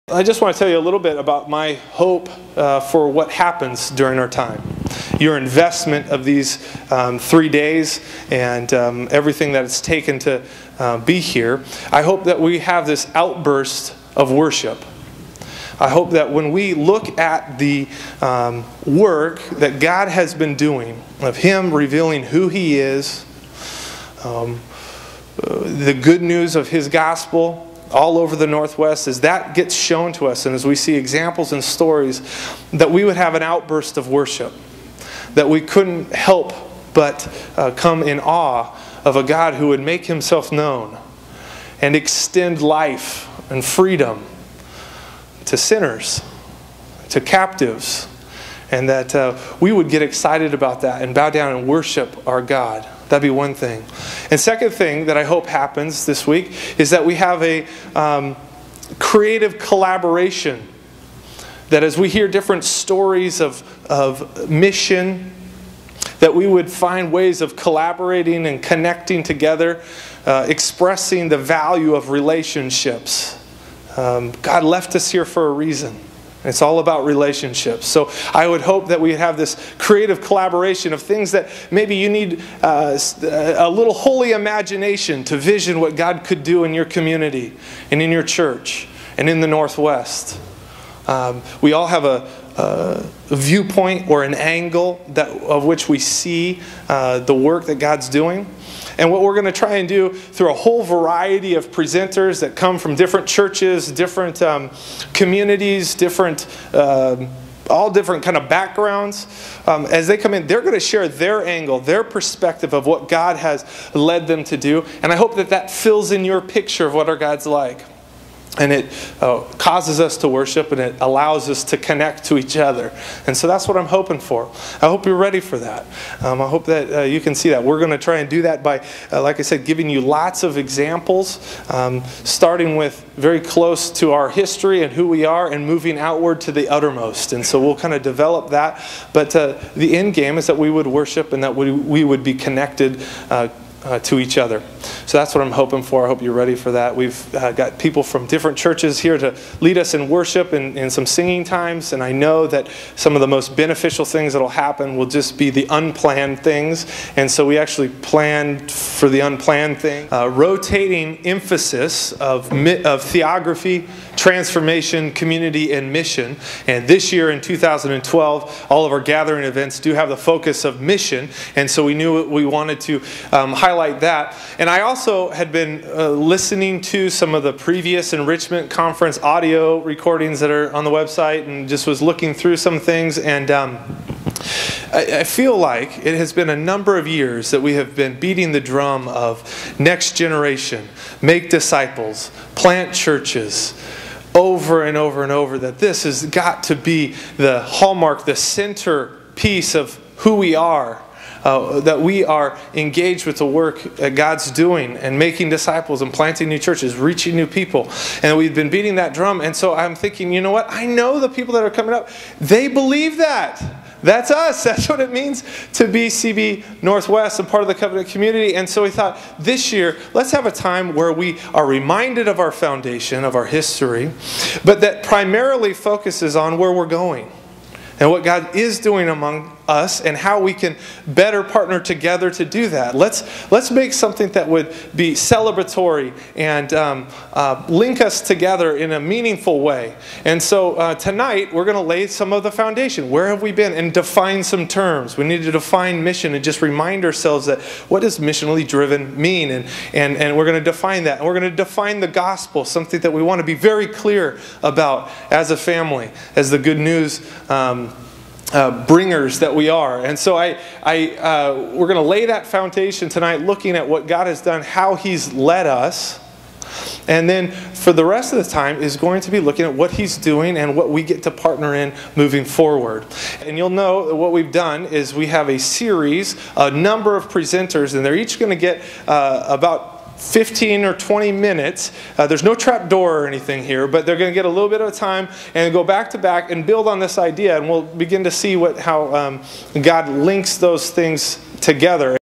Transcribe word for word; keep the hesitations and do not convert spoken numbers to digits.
I just want to tell you a little bit about my hope uh, for what happens during our time. Your investment of these um, three days and um, everything that it's taken to uh, be here. I hope that we have this outburst of worship. I hope that when we look at the um, work that God has been doing, of Him revealing who He is, um, uh, the good news of His gospel, all over the Northwest, as that gets shown to us and as we see examples and stories, that we would have an outburst of worship. That we couldn't help but uh, come in awe of a God who would make Himself known and extend life and freedom to sinners, to captives, and that uh, we would get excited about that and bow down and worship our God. That'd be one thing. And second thing that I hope happens this week is that we have a um, creative collaboration. That as we hear different stories of, of mission, that we would find ways of collaborating and connecting together, uh, expressing the value of relationships. Um, God left us here for a reason. It's all about relationships. So I would hope that we have this creative collaboration of things that maybe you need uh, a little holy imagination to vision what God could do in your community and in your church and in the Northwest. Um, we all have a, a viewpoint or an angle that, of which we see uh, the work that God's doing. And what we're going to try and do through a whole variety of presenters that come from different churches, different um, communities, different, uh, all different kind of backgrounds. Um, as they come in, they're going to share their angle, their perspective of what God has led them to do. And I hope that that fills in your picture of what our God's like. And it uh, causes us to worship, and it allows us to connect to each other. And so that's what I'm hoping for. I hope you're ready for that. Um, I hope that uh, you can see that. We're going to try and do that by, uh, like I said, giving you lots of examples, um, starting with very close to our history and who we are, and moving outward to the uttermost. And so we'll kind of develop that. But uh, the end game is that we would worship and that we, we would be connected uh, Uh, to each other. So that's what I'm hoping for. I hope you're ready for that. We've uh, got people from different churches here to lead us in worship and, and some singing times, and I know that some of the most beneficial things that will happen will just be the unplanned things, and so we actually planned for the unplanned thing. Uh, rotating emphasis of, of theography, transformation, community, and mission. And this year in two thousand twelve, all of our gathering events do have the focus of mission, and so we knew we wanted to um, highlight that. And I also had been uh, listening to some of the previous Enrichment Conference audio recordings that are on the website, and just was looking through some things, and um, I, I feel like it has been a number of years that we have been beating the drum of next generation, make disciples, plant churches, over and over and over, that this has got to be the hallmark, the centerpiece of who we are. Uh, that we are engaged with the work that God's doing and making disciples and planting new churches, reaching new people. And we've been beating that drum. And so I'm thinking, you know what? I know the people that are coming up, they believe that. That's us. That's what it means to be C B Northwest and part of the Covenant community. And so we thought, this year, let's have a time where we are reminded of our foundation, of our history, but that primarily focuses on where we're going and what God is doing among us and how we can better partner together to do that. Let's let's make something that would be celebratory and um, uh, link us together in a meaningful way. And so uh, tonight we're going to lay some of the foundation. Where have we been? And define some terms. We need to define mission and just remind ourselves that what does missionally driven mean? And, and, and we're going to define that. And we're going to define the gospel, something that we want to be very clear about as a family, as the good news um, Uh, bringers that we are. And so I, I, uh, we're going to lay that foundation tonight, looking at what God has done, how He's led us. And then for the rest of the time is going to be looking at what He's doing and what we get to partner in moving forward. And you'll know that what we've done is we have a series, a number of presenters, and they're each going to get uh, about fifteen or twenty minutes. Uh, there's no trap door or anything here, but they're going to get a little bit of time and go back to back and build on this idea, and we'll begin to see what how um, God links those things together.